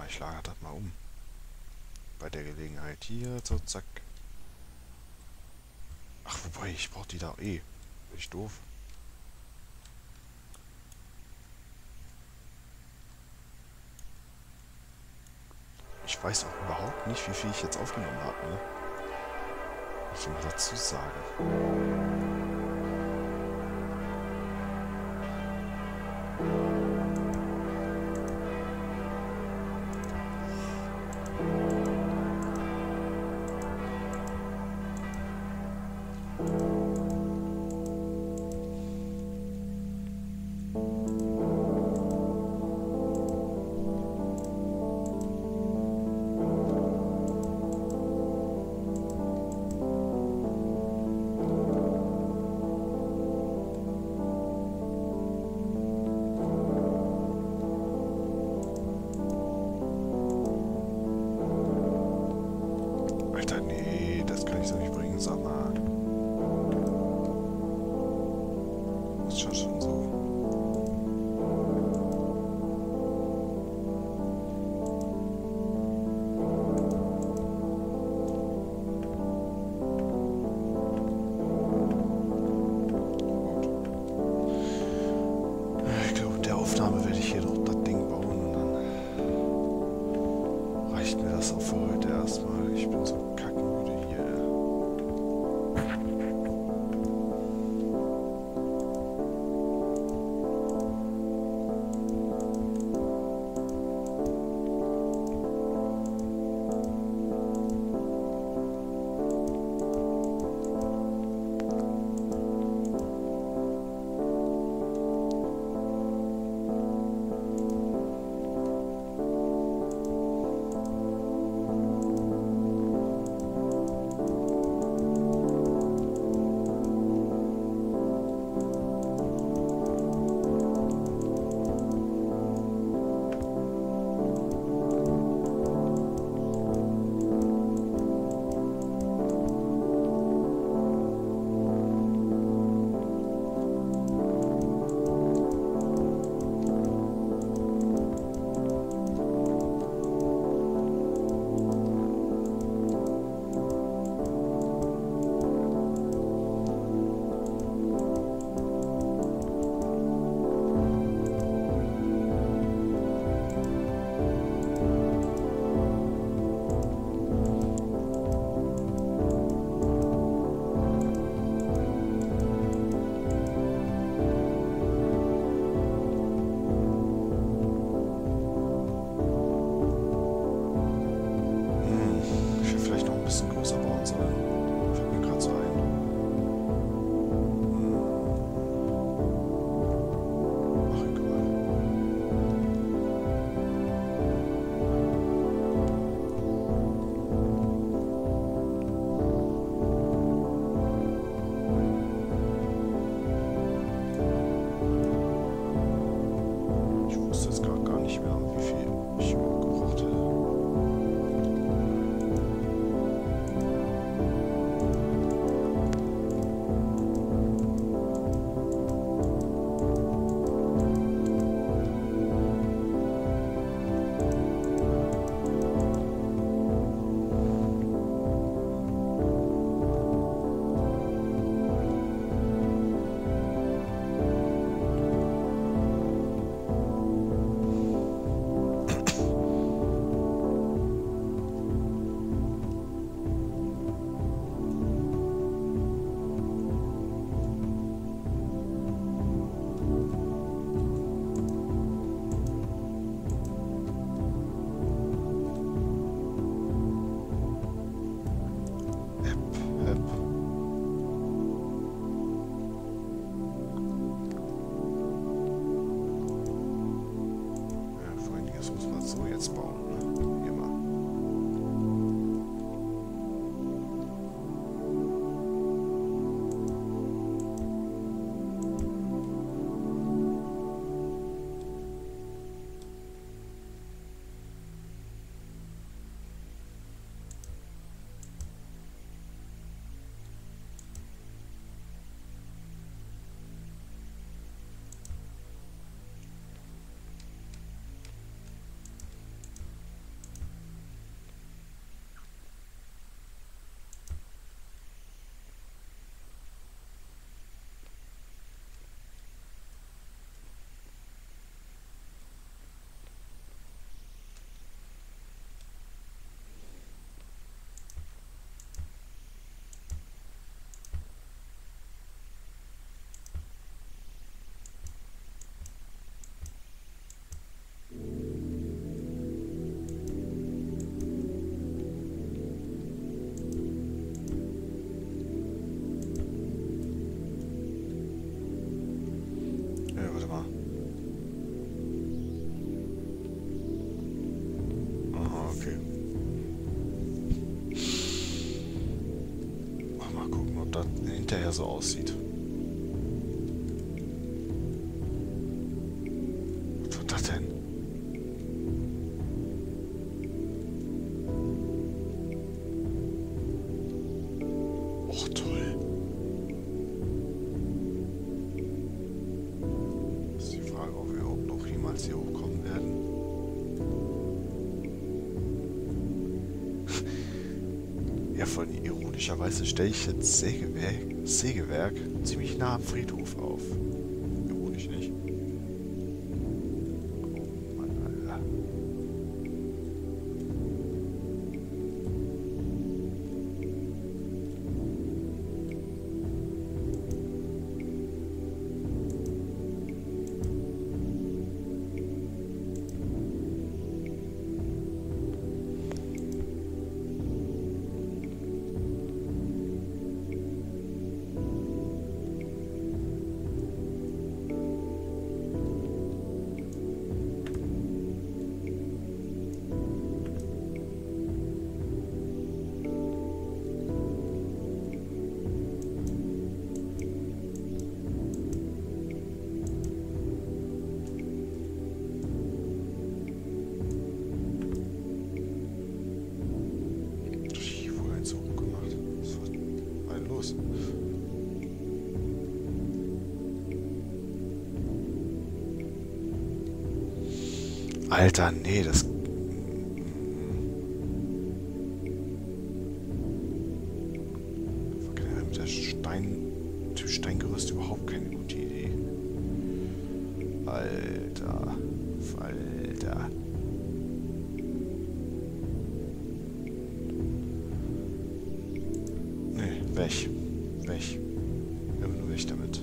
ich lagere das mal um. Bei der Gelegenheit hier, so zack. Ach, wobei, ich brauche die da eh. Bin ich doof? Ich weiß auch überhaupt nicht, wie viel ich jetzt aufgenommen habe, ne? Muss ich mal dazu sagen. Alter, nee, das kann ich so nicht bringen, sag mal. Ist schon so. Ich glaube, mit der Aufnahme werde ich hier noch das Ding bauen und dann reicht mir das auch für heute erstmal. Ich bin so kackmüde hier. Ich hätte vielleicht noch ein bisschen größer bauen sollen. Fällt mir gerade so ein. Ach, egal. Ich wusste jetzt gerade gar nicht mehr, wie viel ich überhaupt gebraucht hätte. Hep. Ja, vor allen Dingen, das muss man so jetzt bauen, ne? Wie immer. ob das hinterher so aussieht. Was war das denn? Och, toll. Ist die Frage, ob wir überhaupt noch jemals hier hochkommen werden. Ja, vor allem ironischerweise stelle ich jetzt Sägewerk ziemlich nah am Friedhof auf. Ironisch nicht. Oh Mann, Alter. Alter, nee, das... Mit der Steingerüst überhaupt keine gute Idee. Alter. Alter. Nee, weg. Weg. Immer nur weg damit.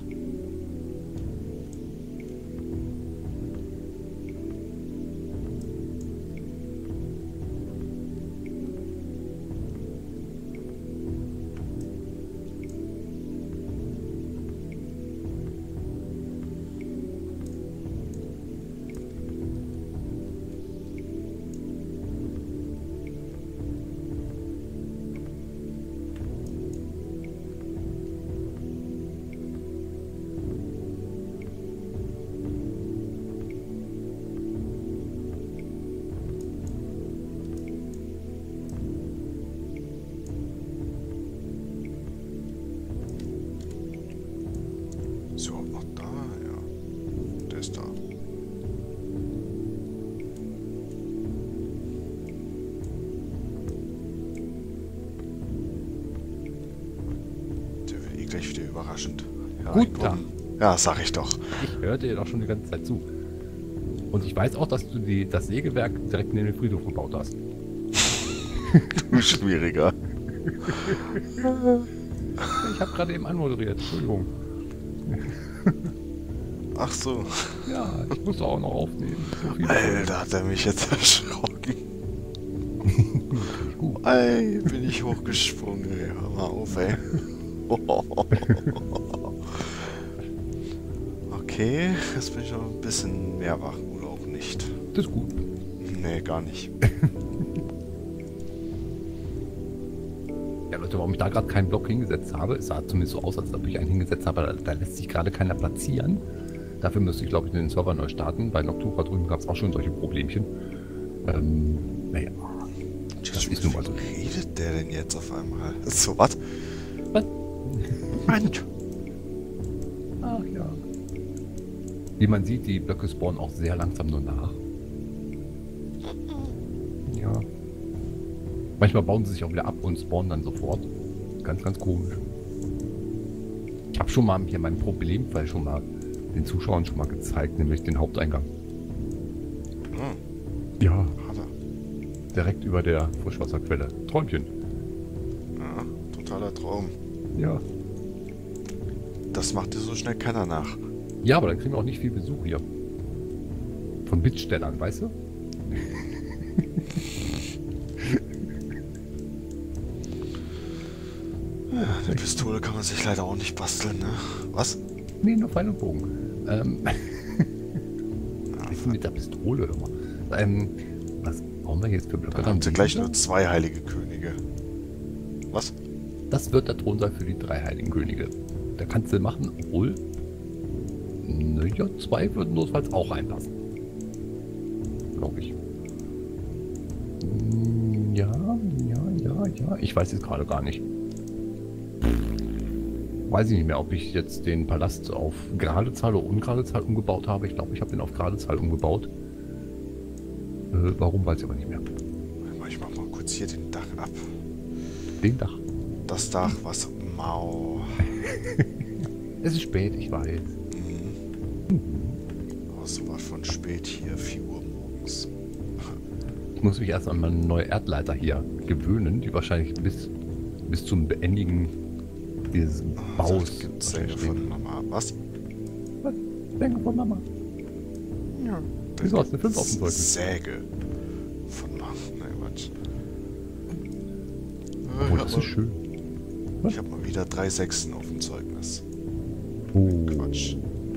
Ist überhaupt noch da? Ja. Der ist da. Der wird eh gleich wieder überraschend. Gut, da. Ja, sag ich doch. Ich höre dir doch schon die ganze Zeit zu. Und ich weiß auch, dass du das Sägewerk direkt neben den Friedhof gebaut hast. Du Schwieriger. Ich habe gerade eben anmoderiert. Entschuldigung. Ach so. Ja, ich muss auch noch aufnehmen. So Alter, hat er mich jetzt erschrocken. gut. Ey, bin ich hochgesprungen, ey. Hör mal auf, ey. Okay, jetzt bin ich noch ein bisschen mehr wach, oder auch nicht. Das ist gut. Nee, gar nicht. Ja, Leute, warum ich da gerade keinen Block hingesetzt habe, es sah zumindest so aus, als ob ich einen hingesetzt habe, aber da lässt sich gerade keiner platzieren. Dafür müsste ich, glaube ich, den Server neu starten. Bei Noctura drüben gab es auch schon solche Problemchen. Naja. Das ist nun mal so. Wie redet der denn jetzt auf einmal? So, was? Was? Mann. Ach ja. Wie man sieht, die Blöcke spawnen auch sehr langsam nur nach. Ja. Manchmal bauen sie sich auch wieder ab und spawnen dann sofort. Ganz, ganz komisch. Ich habe schon mal hier meinen Problemfall schon mal den Zuschauern schon mal gezeigt, nämlich den Haupteingang. Ja. Hat er. Direkt über der Frischwasserquelle. Träumchen. Ja, totaler Traum. Ja. Das macht dir so schnell keiner nach. Ja, aber dann kriegen wir auch nicht viel Besuch hier. Von Bittstellern, weißt du? Eine Pistole kann man sich leider auch nicht basteln, ne? Was? Nee, nur Pfeil und Bogen. Was ist denn mit der Pistole immer? Was brauchen wir jetzt für Blöcke? Dann haben sie gleich nur 2 heilige Könige. Was? Das wird der Thron sein für die 3 Heiligen Könige. Da kannst du machen, obwohl... Naja, 2 würden notfalls auch reinpassen. Glaube ich. Ja. Ich weiß jetzt gerade gar nicht. Weiß ich nicht mehr, ob ich jetzt den Palast auf gerade Zahl oder ungerade Zahl umgebaut habe. Ich glaube, ich habe den auf gerade Zahl umgebaut. Warum, weiß ich aber nicht mehr. Ich mach mal kurz hier den Dach ab. Den Dach. Das Dach, was mau. Es ist spät, ich weiß. Oh, so was von spät hier, 4 Uhr morgens. Ich muss mich erst an meine neue Erdleiter hier gewöhnen, die wahrscheinlich bis zum Beendigen dieses Baus Gibt's Säge von Mama. Was? Was? Säge von Mama? Ja. Wieso hast du eine 5 auf dem Zeugnis? Säge von Mama. Nein, Quatsch. Oh, das ist schön. Ich habe mal wieder 3 Sechsen auf dem Zeugnis. Oh. Quatsch.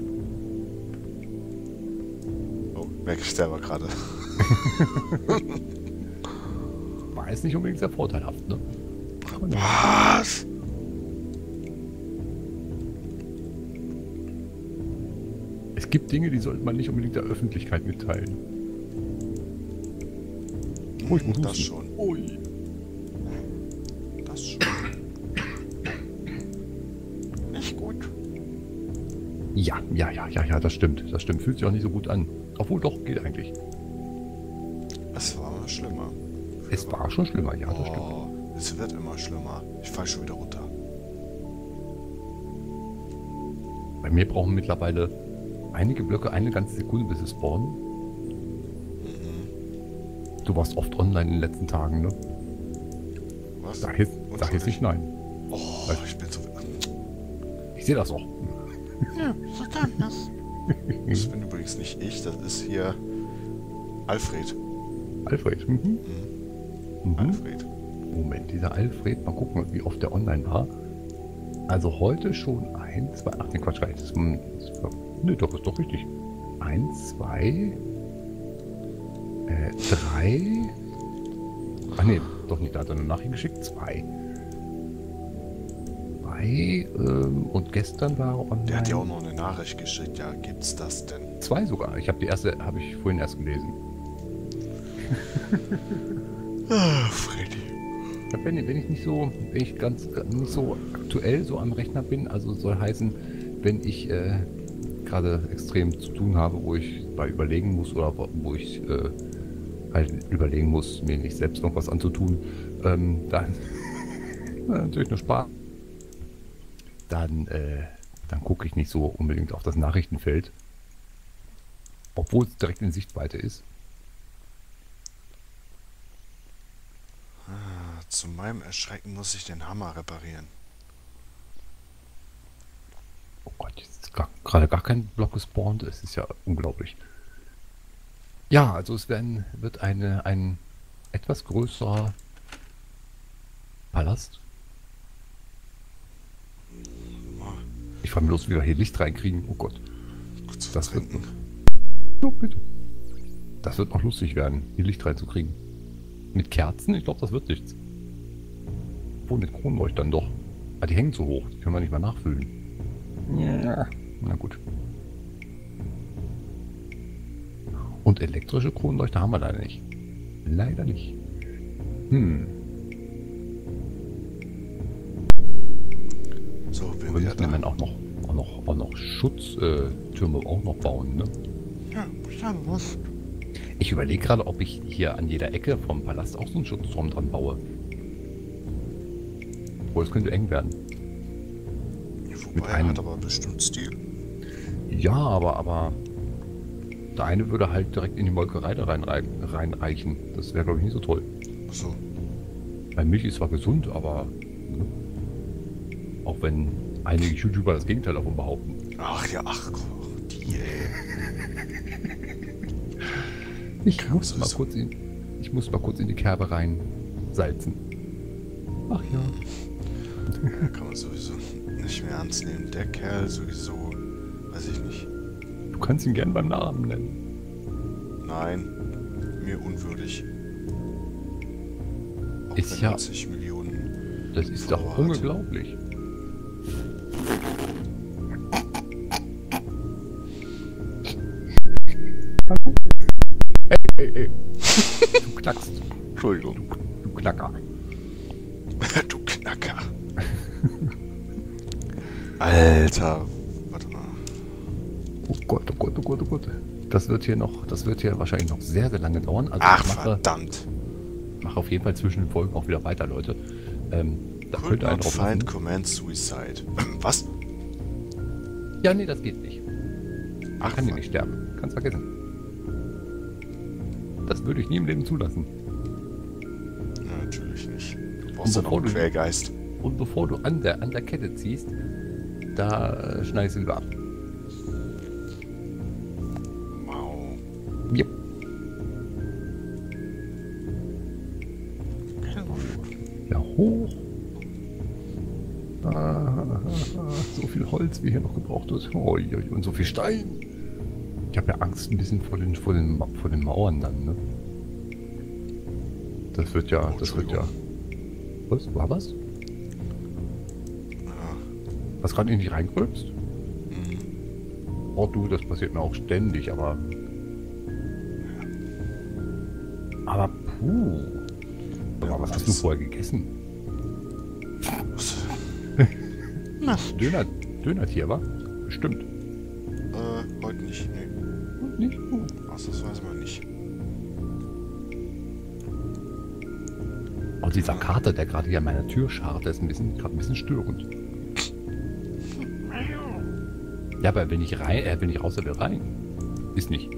Oh, merke ich selber gerade. War jetzt nicht unbedingt sehr vorteilhaft, ne? Was? Es gibt Dinge, die sollte man nicht unbedingt der Öffentlichkeit mitteilen. Oh, ich muss Das husten. schon. Ui. Das schon. Nicht gut. Ja, das stimmt. Das stimmt. Fühlt sich auch nicht so gut an. Obwohl doch, geht eigentlich. Es war mal schlimmer. Es war schon schlimmer, ja, das stimmt. Oh, es wird immer schlimmer. Ich fall schon wieder runter. Bei mir brauchen mittlerweile einige Blöcke eine ganze Sekunde, bis es spawnen. Du warst oft online in den letzten Tagen, ne? Was? Sag jetzt nicht nein. Oh, ich bin so... Ich sehe das auch. Ja, so kann das. Das bin übrigens nicht ich, das ist hier Alfred. Alfred. Mhm. Alfred. Moment, dieser Alfred, mal gucken, wie oft der online war. Also heute schon 1, 2, ach ne Quatsch, gar nicht. Ne, doch, ist doch richtig. 1, 2, 3. Ach ne, doch nicht, da hat er eine Nachricht geschickt. 2. Und gestern war er online. Der hat ja auch noch eine Nachricht geschickt. Ja, gibt's das denn? 2 sogar. Ich habe die erste, habe ich vorhin erst gelesen. Ah, Freddy. Wenn ich nicht so aktuell so am Rechner bin, also soll heißen, wenn ich gerade extrem zu tun habe, wo ich mal überlegen muss oder wo ich halt überlegen muss, mir nicht selbst noch was anzutun, dann natürlich nur Spaß. Dann gucke ich nicht so unbedingt auf das Nachrichtenfeld, obwohl es direkt in Sichtweite ist. Zu meinem Erschrecken muss ich den Hammer reparieren. Oh Gott, jetzt ist gerade gar kein Block gespawnt. Es ist ja unglaublich. Ja, also es wird ein etwas größerer Palast. Ich frage mich bloß, wie wir hier Licht reinkriegen. Oh Gott. Kurz Das wird trinken. Jo, bitte. Das wird noch lustig werden, hier Licht reinzukriegen. Mit Kerzen? Ich glaube, das wird nichts. Obwohl, mit Kronleuchtern doch. Ah, die hängen zu hoch. Die können wir nicht mal nachfüllen. Ja. Na gut. Und elektrische Kronleuchter haben wir leider nicht. Leider nicht. So, bin Wir wieder müssen da. dann auch noch Schutztürme auch noch bauen, ne? Ja, dann was? Ich überlege gerade, ob ich hier an jeder Ecke vom Palast auch so einen Schutzturm dran baue. Obwohl, es könnte eng werden. Wobei, er hat aber bestimmt Stil. Ja, aber der eine würde halt direkt in die Molkerei da reinreichen. Das wäre, glaube ich, nicht so toll. So. Bei Milch ist zwar gesund, aber auch wenn einige YouTuber das Gegenteil davon behaupten. Ach ja, ach, die, Ich muss mal kurz in die Kerbe rein salzen. Ach ja. Ja, kann man sowieso nicht mehr ernst nehmen. Der Kerl sowieso, weiß ich nicht. Du kannst ihn gern beim Namen nennen. Nein, mir unwürdig. Auch Ist wenn ja- 90 Millionen Das ist doch Vorrat. unglaublich. Ey. Du knackst. Entschuldigung. Du Knacker. Du Knacker. Alter. Warte mal. Oh Gott, oh Gott, oh Gott, oh Gott. Das wird hier wahrscheinlich noch sehr, sehr lange dauern. Also Ach, ich verdammt. mache auf jeden Fall zwischen den Folgen auch wieder weiter, Leute. Da Could könnt ihr einen not drauf find lassen. command suicide. Was? Ja, nee, das geht nicht. Ach, Kann dir fuck. nicht sterben. Kannst vergessen. Das würde ich nie im Leben zulassen. Ja, natürlich nicht. Du brauchst ja noch bevor einen du- Quälgeist. Und bevor du an der Kette ziehst, da schneidest du lieber ab. Wow. Yep. Ja, hoch. So viel Holz, wie hier noch gebraucht wird. Und so viel Stein. Ich habe ja Angst ein bisschen vor den Mauern dann, ne? Das wird ja. Was? War was? Ja. Was gerade in dich reingröbst? Mhm. Oh du, das passiert mir auch ständig, aber. Aber puh. Ja, Aber was hast du das- vorher gegessen? Was? Dönertier, war? Bestimmt. Heute nicht. Nee. Nicht? Oh. Ausnahmsweise mal nicht. Oh, dieser Kater, der gerade hier an meiner Tür scharrt, der ist gerade ein bisschen störend. Ja, aber wenn ich raus, er will rein. Ist nicht.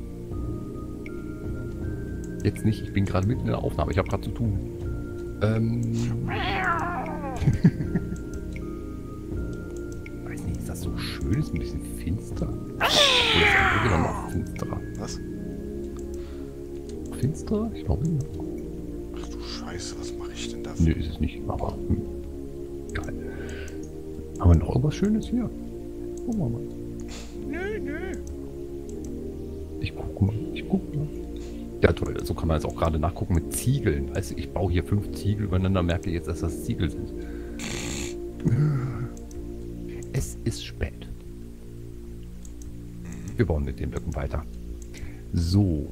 Jetzt nicht, ich bin gerade mitten in der Aufnahme, ich habe gerade zu tun. Weiß nicht, ist das so schön? Ist ein bisschen finster? Oder ist das wieder noch finsterer? Was? Finsterer? Ich glaube nicht. Ach du Scheiße, was mache ich denn da? Nee, ist es nicht, aber geil. Haben wir noch irgendwas Schönes hier? Gucken wir mal. Nö. Ich guck mal. Ja toll, so kann man jetzt auch gerade nachgucken mit Ziegeln. Weißt du, ich baue hier 5 Ziegel übereinander, merke jetzt, dass das Ziegel sind. Es ist spät. Wir bauen mit den Blöcken weiter. So.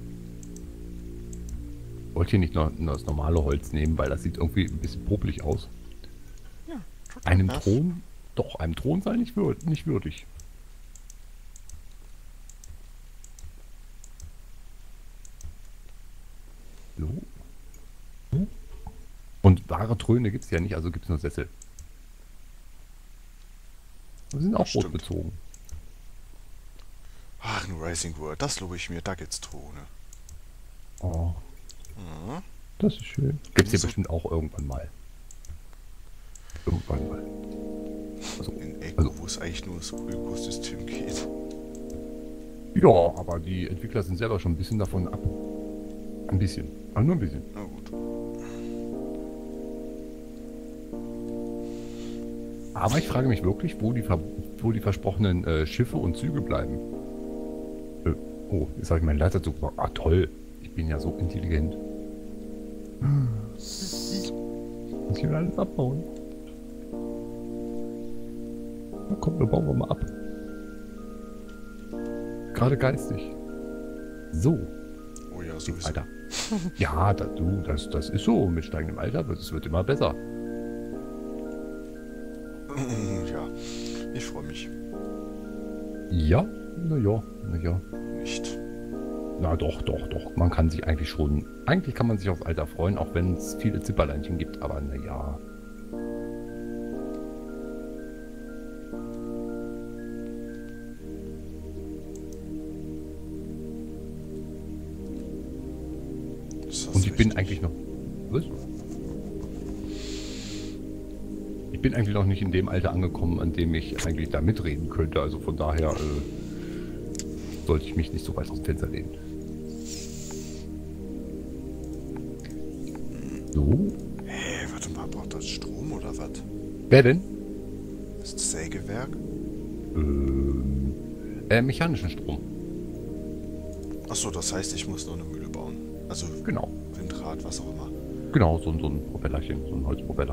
Wollt ihr nicht noch das normale Holz nehmen, weil das sieht irgendwie ein bisschen popelig aus. Ja, tut Einem das. Thron? Doch, einem Thron sei nicht würdig. So. Und wahre Throne gibt es ja nicht, also gibt es nur Sessel. Wir sind auch Stimmt. rotbezogen. Ach, ein Rising World, das lobe ich mir, da gibt's Throne. Oh, Mhm. das ist schön. Gibt es hier So- bestimmt auch irgendwann mal. Irgendwann mal. Also, In Ecken, Also- wo es eigentlich nur das Ökosystem geht. ja, aber die Entwickler sind selber schon ein bisschen davon ab. Ein bisschen. Aber nur ein bisschen. Na gut. Aber ich frage mich wirklich, wo die versprochenen Schiffe und Züge bleiben. Oh, jetzt habe ich meinen Leiterzug. Ah, toll. Ich bin ja so intelligent. Muss ich wieder alles abbauen? Na komm, dann bauen wir mal ab. Gerade geistig. So, Oh ja, geht sowieso. weiter. Ja, das ist so. Mit steigendem Alter, es wird immer besser. Ja, ich freue mich. Ja, naja. Nicht. Na doch. Man kann sich eigentlich schon. Eigentlich kann man sich aufs Alter freuen, auch wenn es viele Zipperleinchen gibt, aber naja. Das hast Und ich bin richtig. eigentlich noch. Was? Ich bin eigentlich noch nicht in dem Alter angekommen, an dem ich eigentlich da mitreden könnte. Also von daher sollte ich mich nicht so weit aus dem Fenster lehnen. So. Hey, warte mal, braucht das Strom oder was? Wer denn? Ist das Sägewerk? Mechanischen Strom. Achso, das heißt, ich muss noch eine Mühle bauen. Also Genau. Windrad, was auch immer. Genau, so ein Propellerchen, so ein Holzpropeller.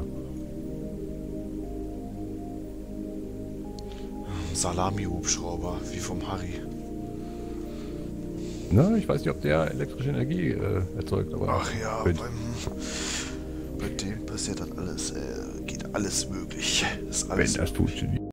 Salami-Hubschrauber, wie vom Harry. Na, ich weiß nicht, ob der elektrische Energie erzeugt, aber... Ach ja, bei dem passiert dann alles, geht alles möglich. Ist alles wenn das funktioniert.